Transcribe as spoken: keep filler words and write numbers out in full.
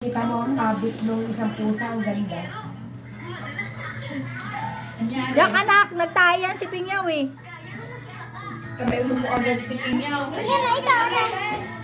Kita mo ang habit ng isang pusa, ang ganda. Yak anak, nagtayan si Pingyaw eh. Kamay mo mo agad si Kinyaw. Yan na ito, ito.